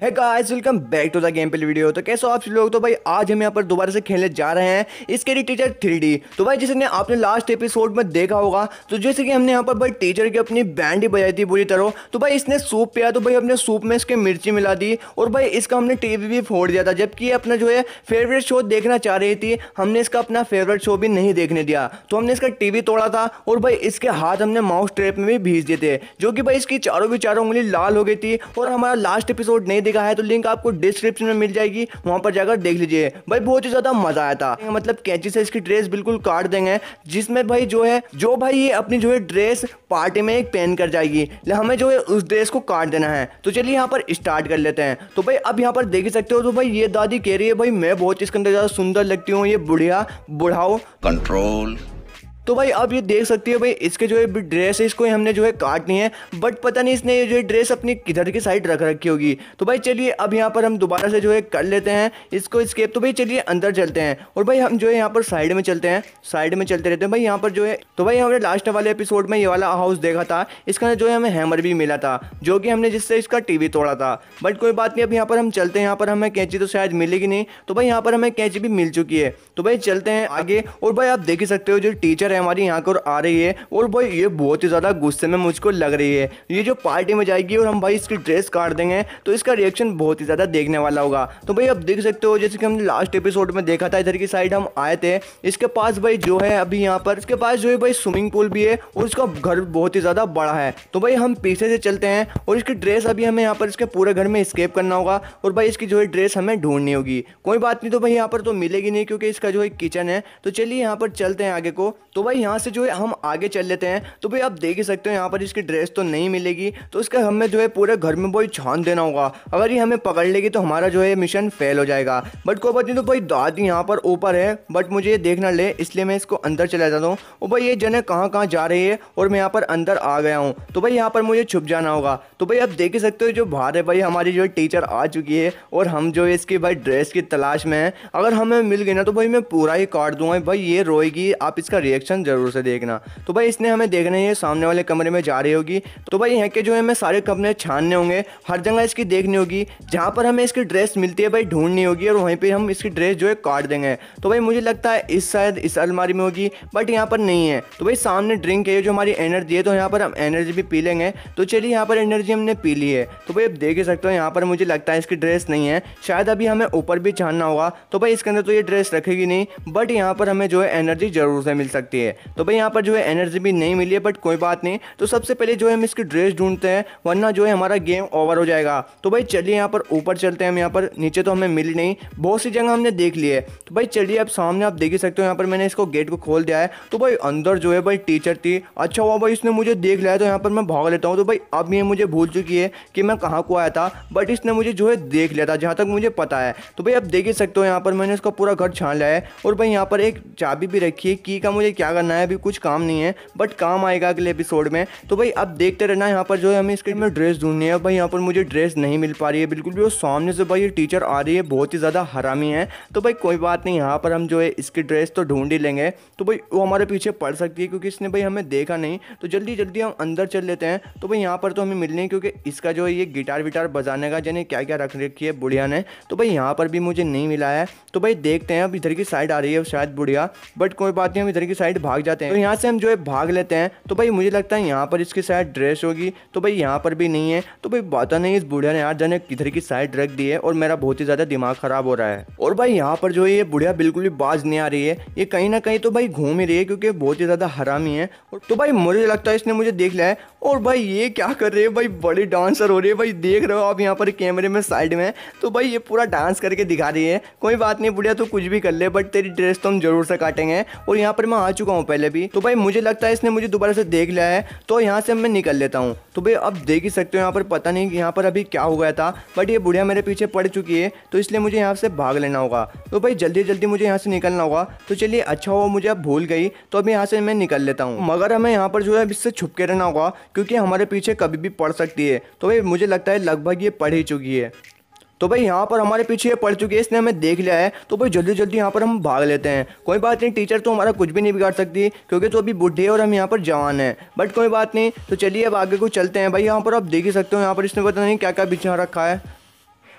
है guys, welcome back to the game play video. तो कैसे हो आप लोग। तो भाई आज हम यहाँ पर दोबारा से खेलने जा रहे हैं इसके टीचर 3D। तो भाई जिसने आपने लास्ट एपिसोड में देखा होगा, तो जैसे कि हमने यहाँ पर भाई टीचर की अपनी बैंड ही बजाई थी बुरी तरह। तो भाई इसने सूप पिया, तो भाई अपने सूप में इसके मिर्ची मिला दी और भाई इसका हमने टीवी भी फोड़ दिया था, जबकि ये अपना जो है फेवरेट शो देखना चाह रही थी। हमने इसका अपना फेवरेट शो भी नहीं देखने दिया, तो हमने इसका टीवी तोड़ा था और भाई इसके हाथ हमने माउस ट्रैप में भी भेज दिए थे, जो कि भाई इसकी चारों उंगली लाल हो गई थी। और हमारा लास्ट एपिसोड नहीं देखा है तो लिंक आपको डिस्क्रिप्शन में मिल जाएगी, वहां पर जाकर देख लीजिए। भाई बहुत ही ज्यादा मजा आया था, मतलब कैंची से इसकी ड्रेस बिल्कुल काट देंगे, जिसमें भाई जो भाई ये अपनी जो है ड्रेस पार्टी में एक पहन कर जाएगी। हमें जो है उस ड्रेस को काट देना है। तो चलिए यहाँ पर स्टार्ट कर लेते हैं। तो भाई अब यहाँ पर देख सकते हो, तो भाई ये दादी कह रही है भाई मैं बहुत इसके अंदर ज्यादा सुंदर लगती हूँ, ये बुढ़िया बुढ़ाओ कंट्रोल। तो भाई अब ये देख सकती है भाई इसके जो है ड्रेस है, इसको हमने जो है काटनी है, बट पता नहीं इसने ये जो है ड्रेस अपनी किधर की साइड रख रखी होगी। तो भाई चलिए अब यहाँ पर हम दोबारा से जो है कर लेते हैं इसको स्केप। तो भाई चलिए अंदर चलते हैं और भाई हम जो है यहाँ पर साइड में चलते हैं, साइड में चलते रहते हैं भाई यहाँ पर जो है। तो भाई हमने लास्ट वाले एपिसोड में ये वाला हाउस देखा था, इसके अंदर जो है हमें हैमर भी मिला था, जो कि हमने जिससे इसका टीवी तोड़ा था। बट कोई बात नहीं, अब यहाँ पर हम चलते हैं। यहाँ पर हमें कैंची तो शायद मिलेगी नहीं, तो भाई यहाँ पर हमें कैंची भी मिल चुकी है। तो भाई चलते हैं आगे। और भाई आप देख ही सकते हो जो टीचर है हमारी यहाँ पर आ रही है, और भाई ये बहुत ही ज्यादा गुस्से में मुझको लग रही है। ये जो पार्टी में जाएगी और हम भाई इसकी ड्रेस काट देंगे, तो इसका रिएक्शन बहुत ही ज्यादा देखने वाला होगा। तो भाई आप देख सकते हो जैसे कि हमने लास्ट एपिसोड में देखा था, इधर की साइड हम आए थे। इसके पास भाई जो है अभी यहाँ पर इसके पास जो है भाई स्विमिंग पूल भी है और इसका घर बहुत ही ज्यादा बड़ा है। तो भाई हम पीछे से चलते हैं और इसकी ड्रेस अभी हमें यहाँ पर इसके पूरे घर में स्केप करना होगा और भाई इसकी जो है ड्रेस हमें ढूंढनी होगी। कोई बात नहीं, तो भाई यहाँ पर तो मिलेगी नहीं क्योंकि इसका जो है किचन है। तो चलिए यहाँ पर चलते हैं आगे को। तो भाई यहाँ से जो है हम आगे चल लेते हैं। तो भाई आप देख ही सकते हो यहाँ पर इसकी ड्रेस तो नहीं मिलेगी, तो इसका हमें जो है पूरे घर में भाई छान देना होगा। अगर ये हमें पकड़ लेगी तो हमारा जो है मिशन फेल हो जाएगा। बट कोई बात नहीं, तो भाई दादी यहाँ पर ऊपर है, बट मुझे ये देखना ले, इसलिए मैं इसको अंदर चला जाता हूँ। और भाई ये जने कहाँ जा रही है और मैं यहाँ पर अंदर आ गया हूँ, तो भाई यहाँ पर मुझे छुप जाना होगा। तो भाई आप देख ही सकते हो जो बाहर है भाई हमारी जो टीचर आ चुकी है और हम जो है इसकी भाई ड्रेस की तलाश में है। अगर हमें मिल गई ना तो भाई मैं पूरा ही काट दूंगा। भाई ये रोएगी, आप इसका रिएक्शन जरूर से देखना। तो भाई इसने हमें देखना है सामने वाले कमरे में जा रही होगी। तो भाई यहाँ के जो है हमें सारे कमरे छानने होंगे, हर जगह इसकी देखनी होगी, जहाँ पर हमें इसकी ड्रेस मिलती है भाई ढूंढनी होगी और वहीं पे हम इसकी ड्रेस जो है काट देंगे। तो भाई मुझे लगता है शायद इस अलमारी में होगी, बट यहाँ पर नहीं है। तो भाई सामने ड्रिंक है जो हमारी एनर्जी है, तो यहाँ पर हम एनर्जी भी पी लेंगे। तो चलिए यहाँ पर एनर्जी हमने पी ली है। तो भाई आप देख ही सकते हो यहाँ पर मुझे लगता है इसकी ड्रेस नहीं है, शायद अभी हमें ऊपर भी छानना होगा। तो भाई इसके अंदर तो ये ड्रेस रखेगी नहीं, बट यहाँ पर हमें जो है एनर्जी जरूर से मिल सकती है। तो भाई यहाँ पर जो है एनर्जी भी नहीं मिली है, बट कोई बात नहीं। तो सबसे पहले जो है हम इसकी ड्रेस ढूंढते हैं, वरना जो है हमारा गेम ओवर हो जाएगा। तो भाई चलिए यहाँ पर ऊपर चलते हैं। हम यहाँ पर नीचे तो हमें मिली नहीं, बहुत सी जगह हमने देख ली है। तो भाई चलिए अब सामने आप देख ही सकते हो यहाँ पर मैंने इसको गेट को खोल दिया है। तो भाई अंदर जो है भाई टीचर थी। अच्छा हुआ भाई इसने मुझे देख लिया है, तो यहाँ पर मैं भाग लेता हूँ। तो भाई अब ये मुझे भूल चुकी है कि मैं कहाँ को आया था, बट इसने मुझे जो है देख लिया था जहाँ तक मुझे पता है। तो भाई अब देख ही सकते हो यहाँ पर मैंने इसका पूरा घर छान लिया है और भाई यहाँ पर एक चाबी भी रखी है। की का मुझे क्या करना है अभी कुछ काम नहीं है, बट काम आएगा अगले एपिसोड में। तो भाई अब देखते रहना। यहाँ पर जो है हमें इसके में ड्रेस ढूंढनी है। भाई यहाँ पर मुझे ड्रेस नहीं मिल पा रही है बिल्कुल भी, और सामने से भाई ये टीचर आ रही है, बहुत ही ज़्यादा हरामी है। तो भाई कोई बात नहीं, यहाँ पर हम जो है इसकी ड्रेस तो ढूंढ ही लेंगे। तो भाई वो हमारे पीछे पड़ सकती है क्योंकि इसने भाई हमें देखा नहीं। तो जल्दी जल्दी हम अंदर चल लेते हैं। तो भाई यहाँ पर तो हमें मिलनी है क्योंकि इसका जो है ये गिटार विटार बजाने का जाने क्या क्या रख रखी है बुढ़िया ने। तो भाई यहाँ पर भी मुझे नहीं मिला है। तो भाई देखते हैं, अब इधर की साइड आ रही है शायद बुढ़िया, बट कोई बात नहीं, हम इधर की साइड भाग जाते हैं। तो यहाँ से हम जो है भाग लेते हैं। तो भाई मुझे लगता है यहाँ पर इसकी शायद ड्रेस होगी। तो भाई यहाँ पर भी नहीं है। तो भाई पता नहीं इस बुढ़िया ने यार जाने किधर की साइड रख दी है और मेरा बहुत ही ज्यादा दिमाग खराब हो रहा है। और भाई यहाँ पर जो है ये बुढ़िया बिल्कुल भी बाज नहीं आ रही है, ये कहीं ना कहीं तो भाई घूम ही रही है क्योंकि बहुत ही ज्यादा हरामी है। तो भाई मुझे लगता है इसने मुझे देख लिया है। और भाई ये क्या कर रही है, भाई बड़ी डांसर हो रही है। भाई देख रहे हो आप यहाँ पर कैमरे में साइड में, तो भाई ये पूरा डांस करके दिखा रही है। कोई बात नहीं बुढ़िया, तो कुछ भी कर ले, बट तेरी ड्रेस तो हम जरूर से काटेंगे। और यहाँ पर मैं आ चुका हूँ पहले भी। तो भाई मुझे लगता है इसने मुझे दोबारा से देख लिया है, तो यहाँ से मैं निकल लेता हूँ। तो भाई अब देख ही सकते हो यहाँ पर पता नहीं यहाँ पर अभी क्या हो गया था, बट ये बुढ़िया मेरे पीछे पड़ चुकी है, तो इसलिए मुझे यहाँ से भाग लेना होगा। तो भाई जल्दी जल्दी मुझे यहाँ से निकलना होगा। तो चलिए अच्छा हुआ मुझे अब भूल गई, तो अभी यहाँ से मैं निकल लेता हूँ। मगर हमें यहाँ पर जो है इससे छुप के रहना होगा क्योंकि हमारे पीछे कभी भी पड़ सकती है। तो भाई मुझे लगता है लगभग ये पड़ ही चुकी है। तो भाई यहाँ पर हमारे पीछे पड़ चुकी है, इसने हमें देख लिया है। तो भाई जल्दी जल्दी यहाँ पर हम भाग लेते हैं। कोई बात नहीं, टीचर तो हमारा कुछ भी नहीं बिगाड़ सकती क्योंकि तो अभी बुढ़े और हम यहाँ पर जवान हैं, बट कोई बात नहीं। तो चलिए अब आगे को चलते हैं। भाई यहाँ पर आप देख ही सकते हो यहाँ पर इसने पता नहीं क्या क्या बिछा रखा है।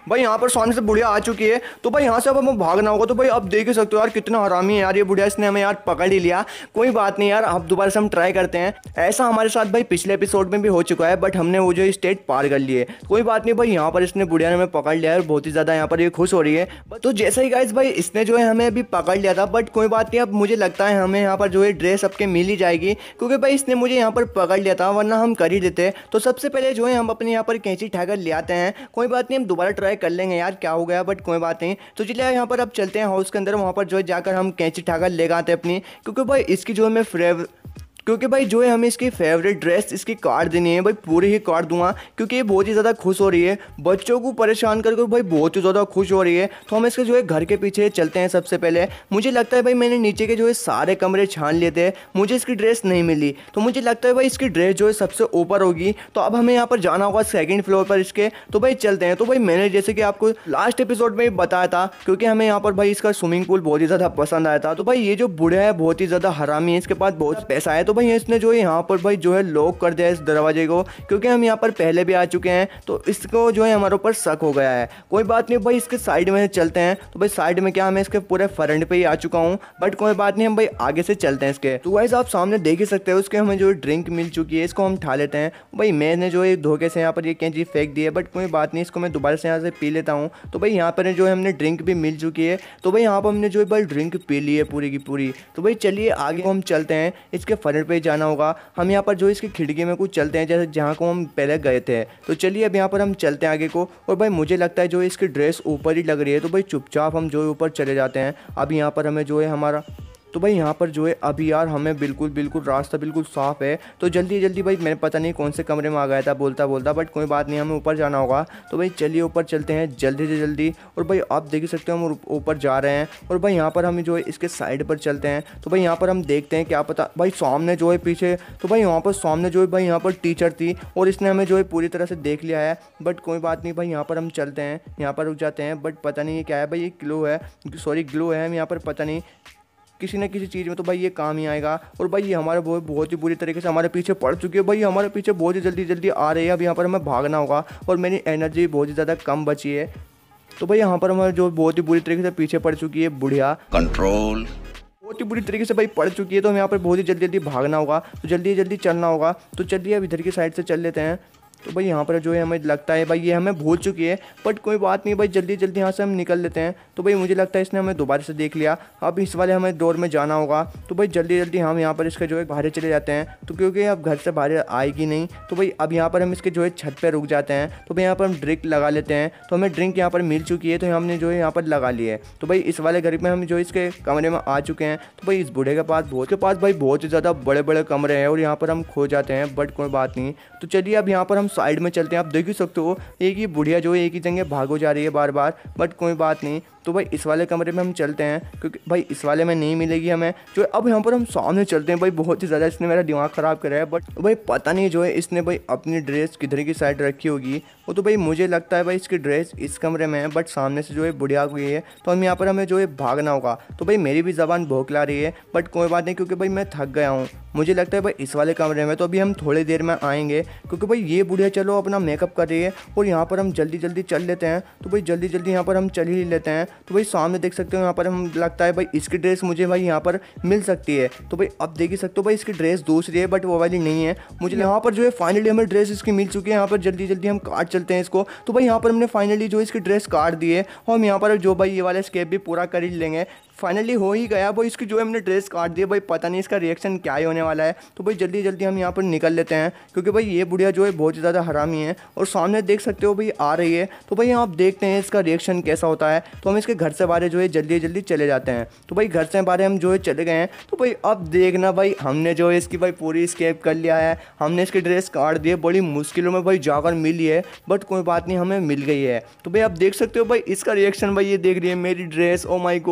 भाई यहाँ पर सामने से बुढ़िया आ चुकी है, तो भाई यहाँ से अब हमें भागना होगा। तो भाई अब देख ही सकते हो यार कितना हरामी है यार ये बुढ़िया, इसने हमें यार पकड़ ही लिया। कोई बात नहीं यार, अब दोबारा से हम ट्राई करते हैं। ऐसा हमारे साथ भाई पिछले एपिसोड में भी हो चुका है, बट हमने वो जो स्टेट पार कर लिए। कोई बात नहीं भाई, यहाँ पर इसने बुढ़िया ने हमें पकड़ लिया है और बहुत ही ज़्यादा यहाँ पर ये खुश हो रही है। तो जैसे ही गाइस भाई इसने जो है हमें अभी पकड़ लिया था, बट कोई बात नहीं, अब मुझे लगता है हमें यहाँ पर जो है ड्रेस सबके मिल ही जाएगी, क्योंकि भाई इसने मुझे यहाँ पर पकड़ लिया था, वरना हम कर ही देते। तो सबसे पहले जो है हम अपने यहाँ पर कैंची उठाकर ले आते हैं। कोई बात नहीं, हम दोबारा ट्राई कर लेंगे यार, क्या हो गया, बट कोई बात नहीं। तो चलिए यहाँ पर अब चलते हैं हाउस के अंदर, वहाँ पर जो है जाकर हम कैंची उठाकर ले आते हैं अपनी, क्योंकि भाई इसकी जो है क्योंकि भाई जो है हमें इसकी फेवरेट ड्रेस इसकी काट देनी है भाई, पूरी ही काट दूंगा, क्योंकि ये बहुत ही ज़्यादा खुश हो रही है, बच्चों को परेशान करके भाई बहुत ही ज़्यादा खुश हो रही है। तो हम इसके जो है घर के पीछे चलते हैं। सबसे पहले मुझे लगता है भाई मैंने नीचे के जो है सारे कमरे छान लिए थे, मुझे इसकी ड्रेस नहीं मिली, तो मुझे लगता है भाई इसकी ड्रेस जो है सबसे ऊपर होगी। तो अब हमें यहाँ पर जाना होगा सेकेंड फ्लोर पर इसके। तो भाई चलते हैं। तो भाई मैंने जैसे कि आपको लास्ट एपिसोड में बताया था, क्योंकि हमें यहाँ पर भाई इसका स्विमिंग पूल बहुत ही ज़्यादा पसंद आया था। तो भाई ये जो बूढ़ा है बहुत ही ज़्यादा हरामी है, इसके पास बहुत पैसा है। तो भाई इसने जो है यहाँ पर भाई जो है लॉक कर दिया इस दरवाजे को, क्योंकि हम यहाँ पर पहले भी आ चुके हैं, तो इसको जो है हमारे ऊपर शक हो गया है। कोई बात नहीं भाई, इसके साइड में चलते हैं। तो भाई साइड में क्या, मैं इसके पूरे फ्रंट पे ही आ चुका हूँ, बट कोई बात नहीं, हम भाई आगे से चलते हैं इसके। तो गाइस आप सामने देख ही सकते हो, उसके हमें जो ड्रिंक मिल चुकी है, इसको हम उठा लेते हैं। भाई मैंने जो है धोखे से यहाँ पर ये कैंची फेंक दी है, बट कोई बात नहीं, इसको मैं दोबारा से यहाँ से पी लेता हूँ। तो भाई यहाँ पर जो है हमने ड्रिंक भी मिल चुकी है। तो भाई यहाँ पर हमने जो है भाई ड्रिंक पी ली है पूरी की पूरी। तो भाई चलिए आगे को हम चलते हैं, इसके फ्रंट पे जाना होगा। हम यहाँ पर जो इसकी खिड़की में कुछ चलते हैं, जैसे जहाँ को हम पहले गए थे। तो चलिए अब यहाँ पर हम चलते हैं आगे को। और भाई मुझे लगता है जो इसकी ड्रेस ऊपर ही लग रही है, तो भाई चुपचाप हम जो है ऊपर चले जाते हैं। अब यहाँ पर हमें जो है हमारा, तो भाई यहाँ पर जो है अभी यार हमें बिल्कुल रास्ता बिल्कुल साफ़ है। तो जल्दी जल्दी भाई, मैंने पता नहीं कौन से कमरे में आ गया था बोलता बोलता, बट कोई बात नहीं, हमें ऊपर जाना होगा। तो भाई चलिए ऊपर चलते हैं जल्दी से जल्दी। और भाई आप देख सकते हो हम ऊपर जा रहे हैं। और भाई यहाँ पर हम जो है इसके साइड पर चलते हैं। तो भाई यहाँ पर हम देखते हैं, क्या पता भाई सामने जो है पीछे, तो भाई यहाँ पर सामने जो है भाई यहाँ पर टीचर थी, और इसने हमें जो है पूरी तरह से देख लिया है। बट कोई बात नहीं भाई, यहाँ पर हम चलते हैं, यहाँ पर रुक जाते हैं। बट पता नहीं ये क्या है भाई, ये ग्लो है, सॉरी ग्लो है। हम यहाँ पर पता नहीं किसी न किसी चीज़ में तो भाई ये काम ही आएगा। और भाई ये हमारे बहुत ही बुरी तरीके से हमारे पीछे पड़ चुकी है। भाई हमारे पीछे बहुत ही जल्दी आ रही है। अब यहाँ पर हमें भागना होगा, और मेरी एनर्जी बहुत ही ज़्यादा कम बची है। तो भाई यहाँ पर हमारे जो बहुत ही बुरी तरीके से पीछे पड़ चुकी है बुढ़िया, कंट्रोल बहुत ही बुरी तरीके से भाई पड़ चुकी है। तो हमें यहाँ पर बहुत ही जल्दी भागना होगा, तो जल्दी चलना होगा। तो चलिए अब इधर की साइड से चल लेते हैं। तो भाई यहाँ पर जो है हमें लगता है भाई ये हमें भूल चुकी है, बट कोई बात नहीं भाई, जल्दी यहाँ से हम निकल लेते हैं। तो भाई मुझे लगता है इसने हमें दोबारा से देख लिया। अब इस वाले हमें डोर में जाना होगा। तो भाई जल्दी हम यहाँ पर इसके जो है बाहर चले जाते हैं। तो क्योंकि अब घर से बाहर आएगी नहीं, तो भाई अब यहाँ पर हम इसके जो है छत पर रुक जाते हैं। तो भाई यहाँ पर हम ड्रिंक लगा लेते हैं। तो हमें ड्रिंक यहाँ पर मिल चुकी है, तो हमने जो है यहाँ पर लगा ली है। तो भाई इस वाले घर में हम जो इसके कमरे में आ चुके हैं। तो भाई इस बूढ़े के पास भाई बहुत ही ज़्यादा बड़े कमरे हैं, और यहाँ पर हम खो जाते हैं, बट कोई बात नहीं। तो चलिए अब यहाँ पर हम साइड में चलते हैं। आप देख ही सकते हो एक ही बुढ़िया जो है एक ही जगह भागो जा रही है बार, बट कोई बात नहीं। तो भाई इस वाले कमरे में हम चलते हैं, क्योंकि भाई इस वाले में नहीं मिलेगी हमें जो है। अब यहाँ पर हम सामने चलते हैं। भाई बहुत ही ज़्यादा इसने मेरा दिमाग ख़राब करा है, बट भाई पता नहीं जो है इसने भाई अपनी ड्रेस किधर की साइड रखी होगी। वो तो भाई मुझे लगता है भाई इसकी ड्रेस इस कमरे में है, बट सामने से जो है बुढ़िया हुई है। तो हम यहाँ पर हमें जो है भागना होगा। तो भाई मेरी भी ज़बान भौंकला रही है, बट कोई बात नहीं, क्योंकि भाई मैं थक गया हूँ। मुझे लगता है भाई इस वाले कमरे में, तो अभी हम थोड़ी देर में आएंगे, क्योंकि भाई ये बुढ़िया चलो अपना मेकअप कर रही है, और यहाँ पर हम जल्दी चल लेते हैं। तो भाई जल्दी यहाँ पर हम चल ही लेते हैं। तो भाई सामने देख सकते हो यहाँ पर हम लगता है भाई इसकी ड्रेस मुझे भाई यहाँ पर मिल सकती है। तो भाई अब देख ही सकते हो भाई इसकी ड्रेस दूसरी है, बट वो वाली नहीं है। मुझे यहाँ पर जो है फाइनली हमें ड्रेस इसकी मिल चुकी है। यहाँ पर जल्दी हम काट चलते हैं इसको। तो भाई यहाँ पर हमने फाइनली जो इसकी ड्रेस काट दी है, और हम यहाँ पर जो भाई ये वाला स्केप भी पूरा कर ही लेंगे। फाइनली हो ही गया भाई, इसकी जो है हमने ड्रेस काट दी है। भाई पता नहीं इसका रिएक्शन क्या ही होने वाला है। तो भाई जल्दी हम यहाँ पर निकल लेते हैं, क्योंकि भाई ये बुढ़िया जो है बहुत ही ज़्यादा हरामी है, और सामने देख सकते हो भाई आ रही है। तो भाई आप देखते हैं इसका रिएक्शन कैसा होता है। तो हम इसके घर से बाहर जो है जल्दी चले जाते हैं। तो भाई घर से बाहर हम जो है चले गए हैं। तो भाई अब देखना भाई हमने जो है इसकी भाई पूरी स्केप कर लिया है। हमने इसकी ड्रेस काट दी है, बड़ी मुश्किलों में भाई जाकर मिली है, बट कोई बात नहीं हमें मिल गई है। तो भाई आप देख सकते हो भाई इसका रिएक्शन, भाई ये देख रही है मेरी ड्रेस, ओ माई गॉड, मेरी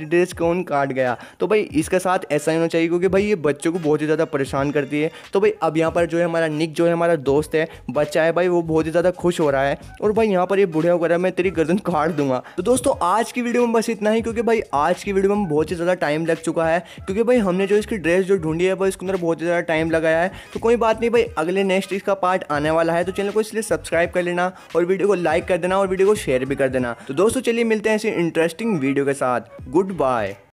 ड्रेस कौन काट गया। तो भाई इसके साथ ऐसा ही होना चाहिए क्योंकि भाई ये बच्चों को बहुत ही ज़्यादा परेशान करती है। तो भाई अब यहाँ पर जो है हमारा निक जो है हमारा दोस्त है, बच्चा है भाई, वो बहुत ही ज़्यादा खुश हो रहा है। और भाई यहाँ पर ये बुढ़िया वगैरह मैं तेरी गर्दन काट दूंगा। तो दोस्तों आज की वीडियो में बस इतना ही, क्योंकि भाई आज की वीडियो में बहुत ही ज़्यादा टाइम लग चुका है, क्योंकि भाई हमने जो इसकी ड्रेस जो ढूंढी है भाई इसके अंदर बहुत ही ज़्यादा टाइम लगाया है। तो कोई बात नहीं भाई, अगले नेक्स्ट इसका पार्ट आने वाला है, तो चैनल को इसलिए सब्सक्राइब कर लेना और वीडियो को लाइक कर देना और वीडियो को शेयर भी कर देना। तो दोस्तों चलिए मिलते हैं ऐसी इंटरेस्टिंग वीडियो के साथ। Good bye.